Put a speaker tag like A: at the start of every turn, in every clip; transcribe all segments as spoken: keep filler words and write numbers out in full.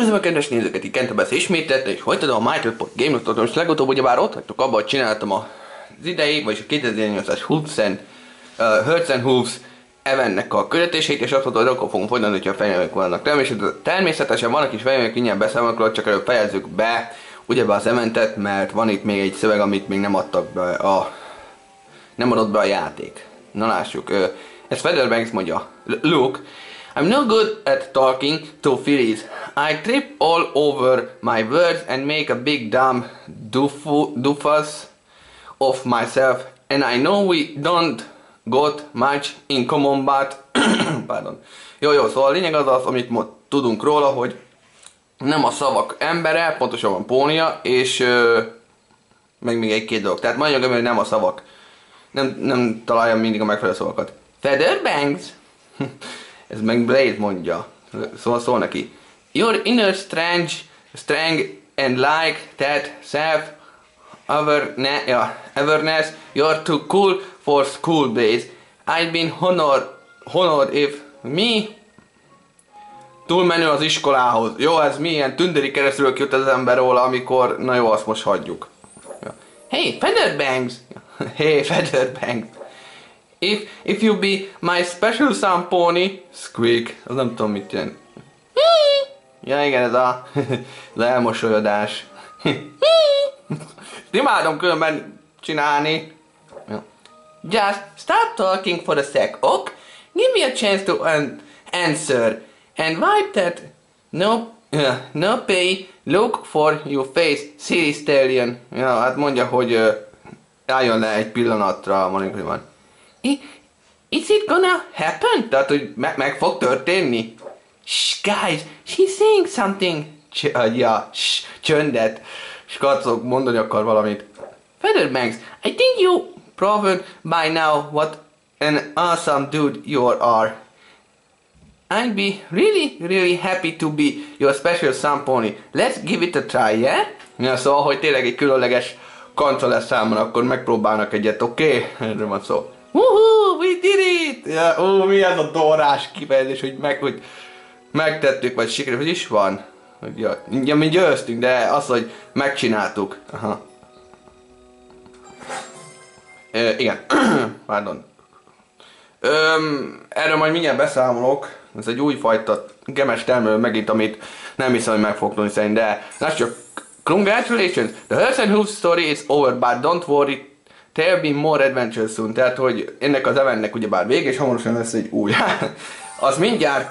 A: Üdvözlöm a kedves nézőket, itt Kentabesz ismételte, és folytatom a MyTalk Game-ot, most legutóbb ugyebár ott hagytuk abba, hogy csináltam az idei, vagyis a kétezer-nyolcas Hooves and uh, Hertz and Hooves eventnek a küldetését, és azt mondta, hogy akkor fogunk folytatni, hogyha fejlők vannak. Természetesen, természetesen vannak is fejlők, ingyen beszámolókról, csak előbb fejezzük be ugyebár az eventet, mert van itt még egy szöveg, amit még nem adtak be a... nem adott be a játék. Na lássuk, uh, ez Featherbanks mondja, look, I'm no good at talking to fillies. I trip all over my words and make a big dumb doofus of myself, and I know we don't got much in common, but... Pardon. Jó, jó, szóval a lényeg az az, amit ma tudunk róla, hogy nem a szavak embere, pontosabban pónia, és ö, meg még egy-két dolog. Tehát mondjuk, hogy nem a szavak. Nem, nem találja mindig a megfelelő szavakat. Featherbanks! Ez meg Blade mondja. Szóval szól neki. Your inner strange, strength and like that self awareness, yeah, awareness, you're too cool for school days. I've been honored, honored if me túlmenő az iskolához. Jó, ez milyen tündéri keresztül kijut az ember róla, amikor, na jó, azt most hagyjuk. Ja. Hey, Featherbanks! Hey, Featherbanks! If, if you be my special son pony, squeak, az nem tudom mit jelent. Ja igen, ez a, az elmosolyodás. Imádom különben csinálni. Just stop talking for a sec, ok? Give me a chance to an answer. And wipe that no, uh, no pay look for your face, silly stallion. Ja, hát mondja, hogy uh, álljon le egy pillanatra, mondjuk, hogy van. Is it gonna happen? Tehát, hogy me meg fog történni? Shh, guys, she's saying something. Cs uh, ja, shh, csöndet. Skacok, mondani akar valamit. Featherbanks, I think you proved by now what an awesome dude you are. I'd be really, really happy to be your special son pony. Let's give it a try, yeah? Ja, szóval, hogy tényleg egy különleges kanca lesz számomra, akkor megpróbálnak egyet, oké? Okay? Erről van szó. Woohoo, we did it! Ja, ó, mi ez a dorrás kifejezés, hogy, meg, hogy megtettük, vagy sikerült, hogy is van? Ja, ja, mi győztünk, de az, hogy megcsináltuk. Aha. E, igen. Pardon. Öm, erről majd mindjárt beszámolok. Ez egy újfajta gemes termelő megint, amit nem hiszem, hogy meg fog tudni szerint, de lássuk. Congratulations! The Hertz and Hooves story is over, but don't worry. There'll be more adventures soon. Tehát, hogy ennek az eventnek ugyebár vége, és hamarosan lesz egy új. Az mindjárt...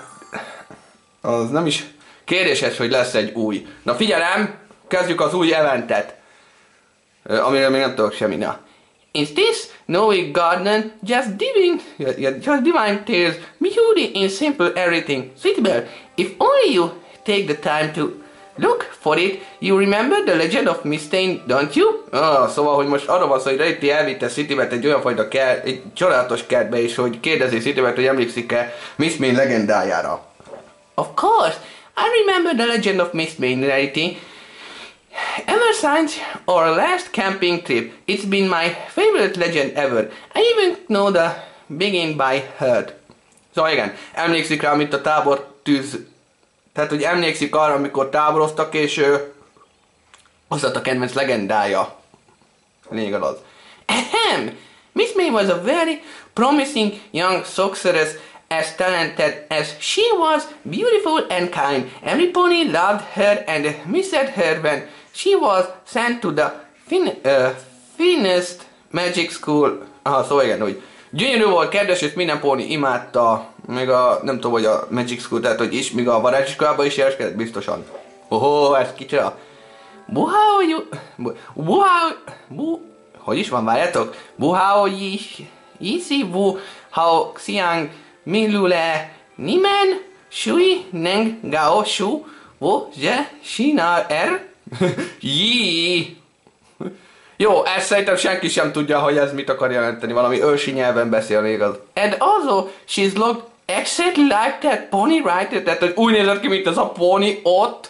A: Az nem is kérdéses, hogy lesz egy új. Na figyelem! Kezdjük az új eventet. Amiről még nem tudok semmi. Na. Is this Snowy Garden just divine, just divine tales, beauty in simple everything? Sweetbell, if only you take the time to look for it, you remember the legend of Miss Tane, don't you? Ah, szóval, hogy most arra van szó, hogy Rarity elvitte Citybet egy olyan fajta kert, egy csodálatos kertbe, és hogy kérdezi Citybet, hogy emlékszik-e Miss Tane legendájára. Of course, I remember the legend of Miss Tane, Rarity. Ever since our last camping trip, it's been my favorite legend ever. I even know the begin by heart. Szóval igen, emlékszik rá, amit a tábor tűz... Tehát, hogy emlékszik arra, amikor táboroztak, és ö, az lett a kedvenc legendája. Lényeg az. Ahem! Miss May was a very promising young sorceress, as talented as she was, beautiful and kind. Every pony loved her and missed her when she was sent to the fin uh, finest magic school. Aha, szóval igen, hogy gyönyörű volt, kedves, és minden póni imádta, még a, nem tudom, hogy a Magic School, tehát, hogy is, még a varázsiskolában is jeleskedett, biztosan. Ohó, ez kicsoda. Buhao, ju... Buhao... Bu... Hogy is van, várjátok? Buhao is... Isi bu... Hao xiang... Milule... Nimen... Shui... Neng... Gao... Shu... Wo... Je... Shinar... Er... Jii... Jó, ezt szerintem senki sem tudja, hogy ez mit akar jelenteni. Valami ősi nyelven beszél még az. And also, she's looked exactly like that pony, right? Tehát, hogy úgy nézett ki, mint az a pony ott.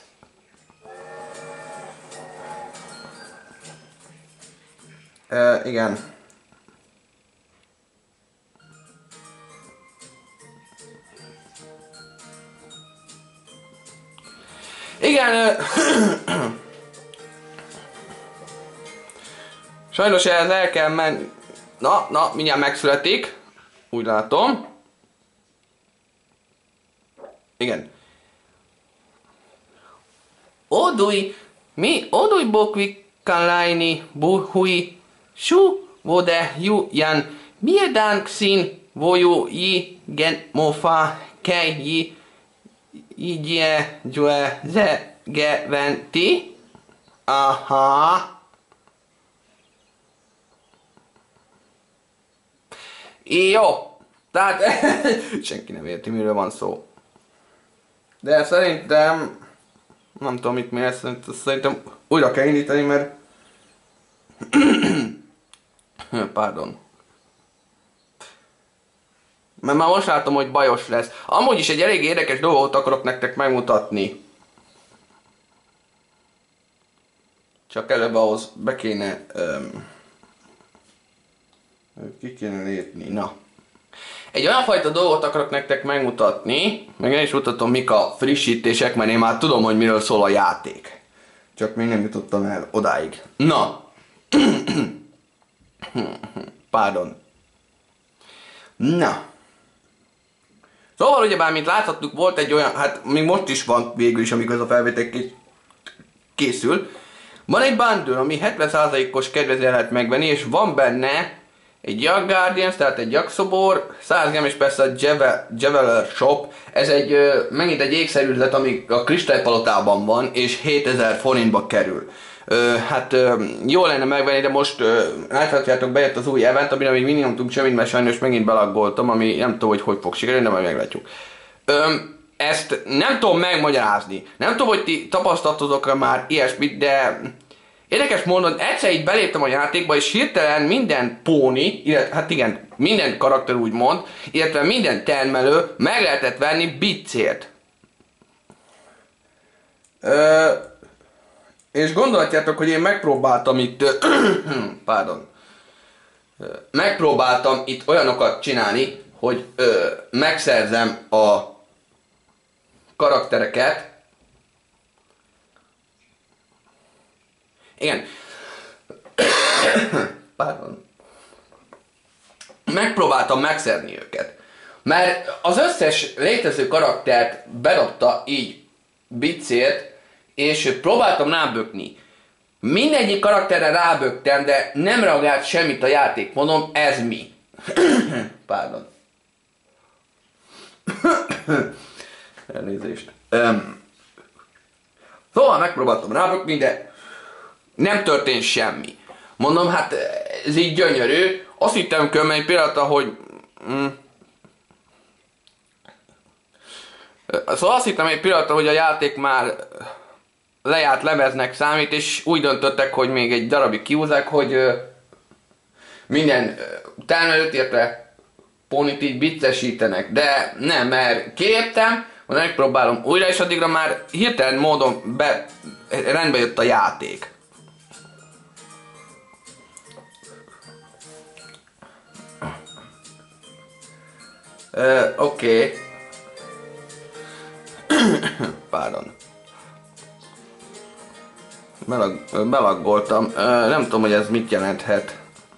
A: Uh, igen. Igen, ö... sajnos ehhez el kell menni. Na, na, mindjárt megszületik. Úgy látom. Igen. Odui, mi odui bokvi kalaini buhui su vode ju jan miedanksin voju yi gen mofa kei yi igye jue ze ge venti. Aha. Jó. Tehát senki nem érti, miről van szó. De szerintem nem tudom mit miért, szerintem újra kell indítani, mert pardon. Mert már most látom, hogy bajos lesz. Amúgy is egy elég érdekes dolgot akarok nektek megmutatni. Csak előbb ahhoz be kéne... Um, ki kéne lépni, na. Egy olyan fajta dolgot akarok nektek megmutatni, meg el is mutatom mik a frissítések, mert én már tudom, hogy miről szól a játék. Csak még nem jutottam el odáig. Na. Pardon. Na. Szóval ugyebár, mint láthattuk, volt egy olyan, hát még most is van végül is, amikor ez a felvétel készül. Van egy bundle, ami hetven százalékos kedvezményt lehet megvenni, és van benne egy Jack Guardians, tehát egy jakszobor, száz gem és persze a Jeweler Shop. Ez egy, megint egy ékszerüzlet, ami a kristálypalotában van, és hétezer forintba kerül. Ö, hát ö, jó lenne megvenni, de most ö, láthatjátok, bejött az új event, amire még mindig nem tudunk semmit, mert sajnos megint belaggoltam, ami nem tudom, hogy hogy fog sikerülni, de majd meglátjuk. Ö, ezt nem tudom megmagyarázni. Nem tudom, hogy ti tapasztaltatok már ilyesmit, de érdekes módon egyszer így beléptem a játékba, és hirtelen minden póni, illetve, hát igen, minden karakter úgymond, illetve minden termelő meg lehetett venni bitcért. Ö, és gondolhatjátok, hogy én megpróbáltam itt, pardon, megpróbáltam itt olyanokat csinálni, hogy ö, megszerzem a karaktereket. Igen. Pardon. Megpróbáltam megszerni őket. Mert az összes létező karaktert bedobta így bitcért, és próbáltam rábökni. Mindegyik karakterre ráböktem, de nem reagált semmit a játék. Mondom, ez mi? Pardon. Elnézést. Um, szóval megpróbáltam rábökni, de nem történt semmi. Mondom, hát ez így gyönyörű. Azt hittem különben egy pillanatra, hogy... Mm, szóval azt hittem egy pillanatra, hogy a játék már lejárt lemeznek számít, és úgy döntöttek, hogy még egy darabig kihúzzák, hogy uh, minden uh, termelőt, illetve pónit így biccesítenek. De nem, mert kiléptem, megpróbálom újra, és addigra már hirtelen módon be, rendbe jött a játék. Uh, Oké. Okay. Pardon. Belag, belaggoltam. Uh, nem tudom, hogy ez mit jelenthet.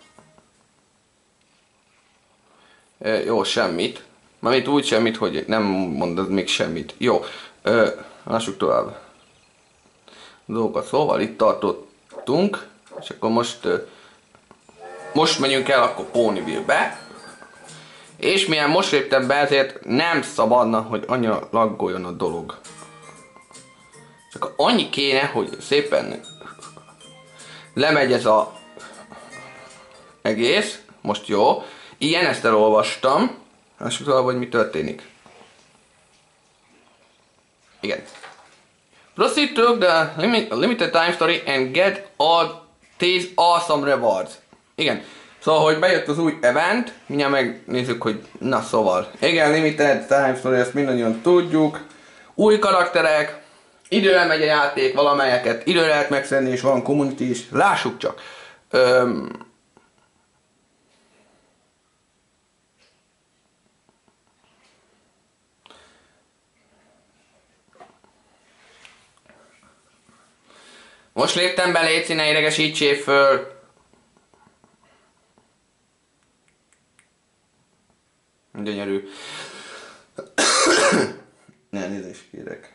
A: Uh, jó, semmit. Mármint úgy semmit, hogy nem mondod még semmit. Jó. Uh, lássuk tovább. Dolgokat. Szóval itt tartottunk. És akkor most... Uh, most menjünk el akkor Ponyville-be. És milyen most léptem be, ezért nem szabadna, hogy annyira laggoljon a dolog. Csak annyi kéne, hogy szépen lemegy ez a egész. Most jó. Ilyen, ezt elolvastam. Lássuk tovább, hogy mi történik. Igen. Proceed to the limit, limited time story and get all these awesome rewards. Igen. Szóval, hogy bejött az új event, mindjárt megnézzük, hogy na szóval. Igen, limited time story, ezt mindannyian tudjuk. Új karakterek, időre megy a játék, valamelyeket időre lehet megszerni, és van community is. Lássuk csak. Öm... Most léptem be, légy, ne idegesítsél föl. Gyönyörű. Ne, nézést kérek.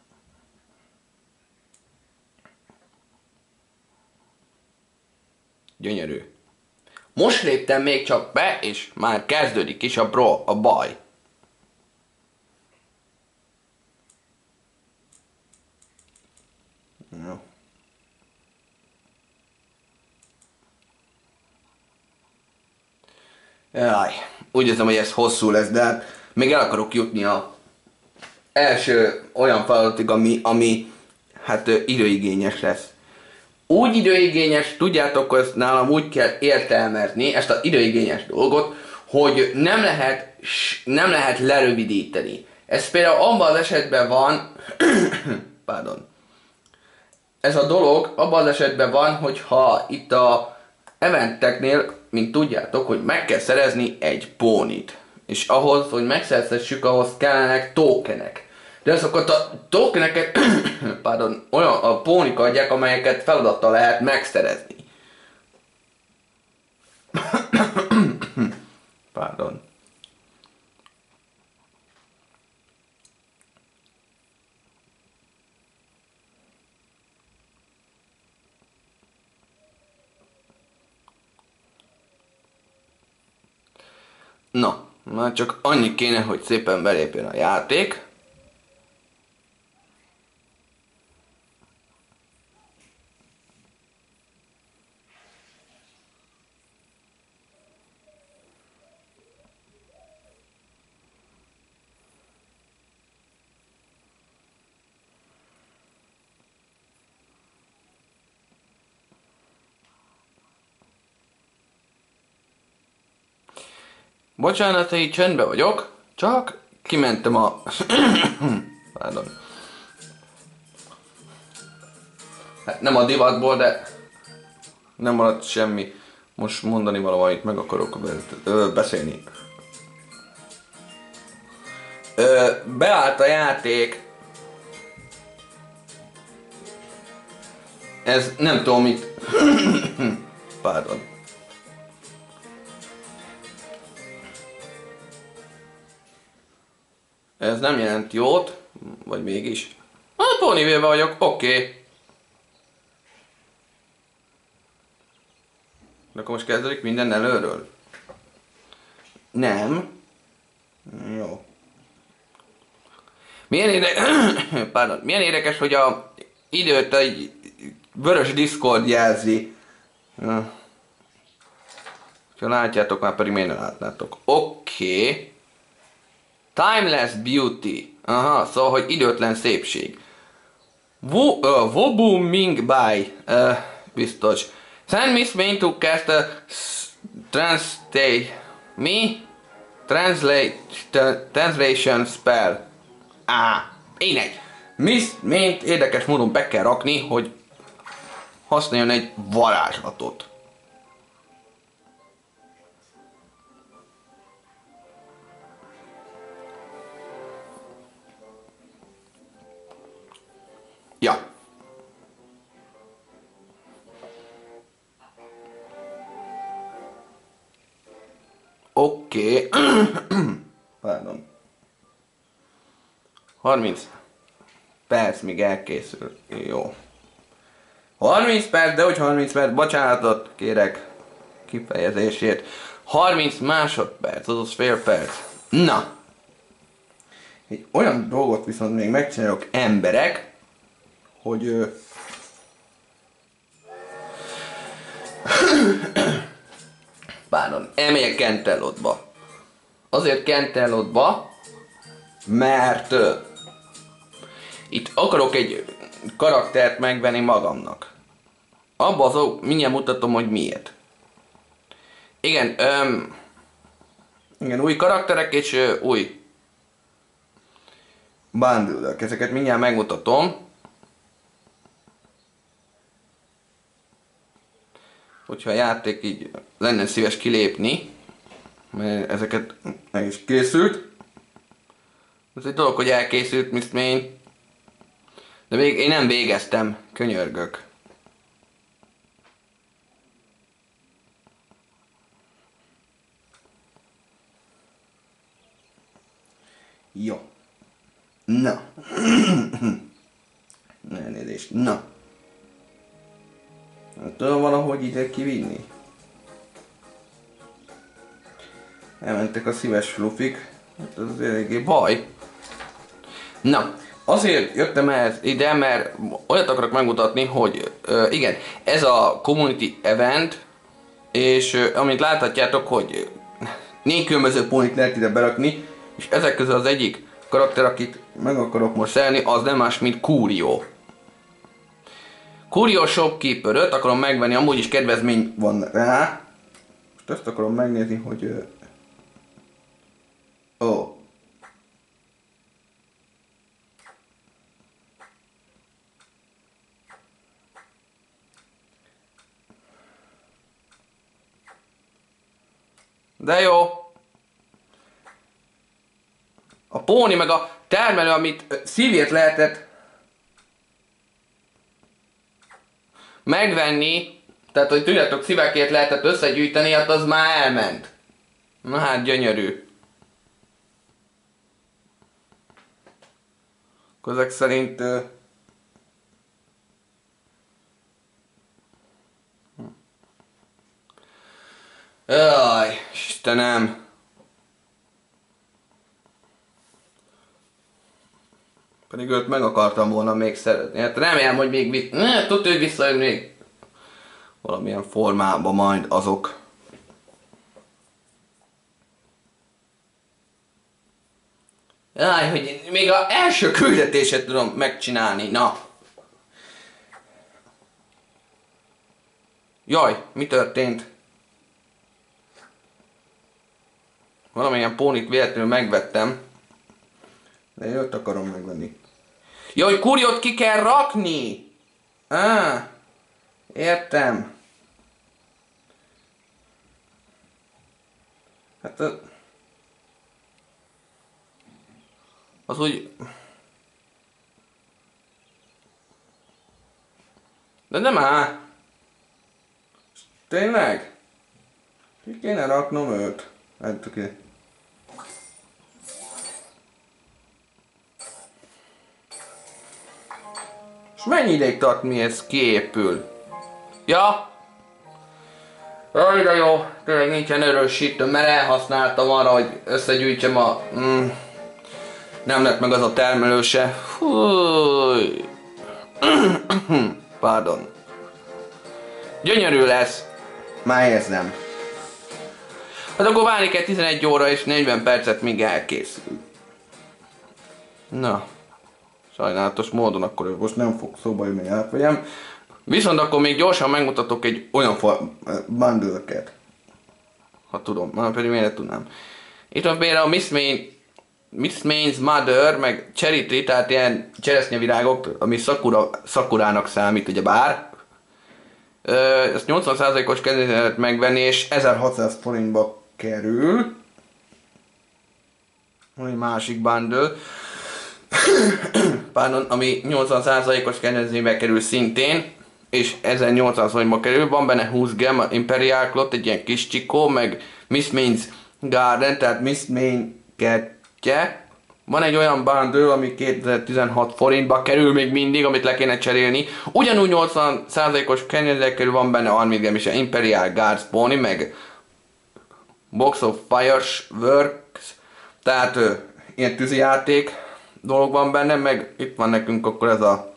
A: Gyönyörű. Most léptem még csak be, és már kezdődik is a bro, a baj. Jó. Jaj, úgy érzem, hogy ez hosszú lesz, de hát még el akarok jutni a első olyan feladatig, ami, ami hát időigényes lesz. Úgy időigényes, tudjátok, hogy ezt nálam úgy kell értelmezni, ezt az időigényes dolgot, hogy nem lehet, nem lehet lerövidíteni. Ez például abban az esetben van, pardon, ez a dolog abban az esetben van, hogyha itt a eventeknél, mint tudjátok, hogy meg kell szerezni egy pónit. És ahhoz, hogy megszerezhessük, ahhoz kellenek tokenek. De azokat a tokeneket, pardon, olyan a pónik adják, amelyeket feladattal lehet megszerezni. Pardon. Na, már csak annyi kéne, hogy szépen belépjen a játék. Bocsánat, hogy így csendben vagyok, csak kimentem a... Pardon. Hát nem a divatból, de nem maradt semmi. Most mondani valamit meg akarok ö, beszélni. Ö, beállt a játék. Ez nem tudom mit... Pardon. Ez nem jelent jót, vagy mégis. Hát Ponyville vagyok, oké. Okay. De akkor most kezdődik minden előről? Nem. Jó. Milyen, éde... Pardon. Milyen érdekes, hogy a időt egy vörös Discord jelzi. Ha látjátok, már pedig miért nem látnátok. Oké. Okay. Timeless beauty. Aha, szóval, hogy időtlen szépség. Wo, uh, Wobu Ming Bai. Uh, biztos. Send Miss Main to cast a translate. Mi? Translate. Translation spell. Á, én egy. Miss Main érdekes módon be kell rakni, hogy használjon egy varázslatot. Ja. Oké. Okay. Pardon. harminc perc, míg elkészül. Jó. harminc perc, de hogy harminc perc, bocsánatot kérek kifejezésért. harminc másodperc, azaz fél perc. Na. Egy olyan dolgot viszont még megcsinálok, emberek, hogy ö... Pardon, elmegyek Canterlotba. Azért Canterlotba, mert ö... itt akarok egy karaktert megvenni magamnak. Abba azok, mindjárt mutatom, hogy miért. Igen, öm... igen, új karakterek és ö, új bundle-ök. Ezeket mindjárt megmutatom. Hogyha a játék így lenne szíves kilépni, mert ezeket meg is készült. Ez egy dolog, hogy elkészült, Miss Main. De még én nem végeztem, könyörgök. Jó. Na. Elnézést. Na. Nem tudom valahogy ide kivinni. Elmentek a szíves flufik. Hát ez az eléggé baj. Na. Azért jöttem el ide, mert olyat akarok megmutatni, hogy uh, igen, ez a community event, és uh, amint láthatjátok, hogy négy különböző pónit lehet ide berakni, és ezek közül az egyik karakter, akit meg akarok most szelni, az nem más, mint Curio. Curio Shopkeeper öt akarom megvenni, amúgy is kedvezmény van rá. Most azt akarom megnézni, hogy... Uh... Oh. De jó. A póni meg a termelő, amit szívét lehetett megvenni, tehát hogy tudjátok, szívekért lehetett összegyűjteni, hát az már elment. Na hát gyönyörű. Ezek szerint... Uh... Jaj, Istenem! Pedig őt meg akartam volna még szeretni. Hát remélem, hogy még mit... Ne, tudja, hogy visszajön még valamilyen formában majd azok. Jaj, hogy még az első küldetéset tudom megcsinálni, na. Jaj, mi történt? Valamilyen pónit véletlenül megvettem. De én őt akarom megvenni. Jaj, Curiót ki kell rakni! Á, értem. Hát az... Az úgy... De nem áll. Tényleg? Ki kéne raknom őt? Hát oké. Okay. És mennyi ideig tart, mi ez kiépül? Ja? Jaj, de jó, tényleg nincsen erősítő, mert elhasználtam arra, hogy összegyűjtsem a... Mm, nem lett meg az a termelőse. Fúj. Pardon. Gyönyörű lesz. Már érzem. Hát akkor várni kell tizenegy óra és negyven percet, míg elkészül. Na. Sajnálatos módon akkor most nem fog szóba jönni, átvegyem. Viszont akkor még gyorsan megmutatok egy olyan bundle-ket. Ha tudom, már pedig miért tudnám. Itt van például Miss Main, Miss Main's Mother, meg Cherry Tree, tehát ilyen cseresznyevirágok, ami Sakura, Sakurának számít, ugye bár. Ezt nyolcvan százalékos kedvezményt lehet megvenni, és ezerhatszáz forintba kerül. Van egy másik bundle. Pardon, ami nyolcvan százalékos kedvezménybe kerül szintén, és ezernyolcvan forintba kerül, van benne húsz gem, Imperial Cloth, egy ilyen kis csikó, meg Miss Main's Garden, tehát Miss Main kettje. Van egy olyan bundle, ami kétezer-tizenhat forintba kerül még mindig, amit le kéne cserélni. Ugyanúgy nyolcvan százalékos kedvezménybe kerül, van benne harminc gem és Imperial Guards Pony, meg Box of Fireworks, tehát ö, ilyen tűzijáték dolog van benne, meg itt van nekünk akkor ez a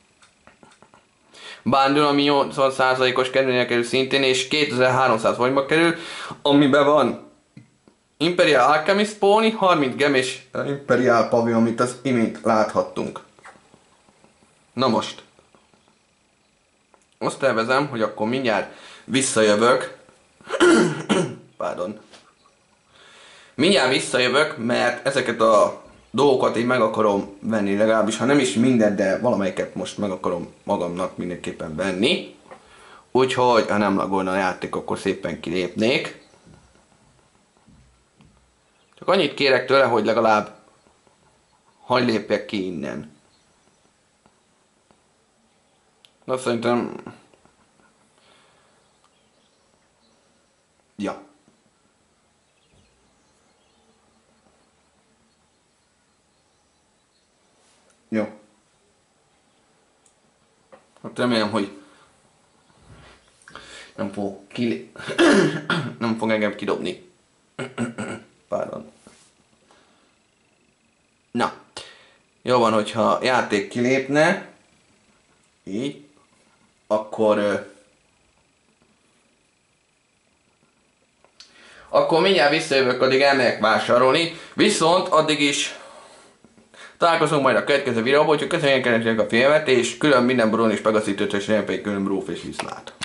A: bundle, ami nyolcvan százalékos kedvezménybe kerül szintén, és kétezer-háromszáz forintba kerül, amiben van Imperial Alchemist Pony, harminc gem és Imperial Pavillon, amit az imént láthattunk. Na most. Azt tervezem, hogy akkor mindjárt visszajövök. Pardon. Mindjárt visszajövök, mert ezeket a dolgokat én meg akarom venni, legalábbis ha nem is mindent, de valamelyiket most meg akarom magamnak mindenképpen venni. Úgyhogy, ha nem lagolna a játék, akkor szépen kilépnék. Csak annyit kérek tőle, hogy legalább hadd lépjek ki innen. De szerintem... Ja. Jó. Hát remélem, hogy nem fog ki... nem fog engem kidobni. Pardon. Na. Jó van, hogyha a játék kilépne, így, akkor... Akkor mindjárt visszajövök, addig elmegyek vásárolni, viszont addig is találkozunk majd a következő videóban, úgyhogy köszönjük a filmet, és külön minden Brón és Pegaszítőt, és nem pedig külön Bróf és viszlát.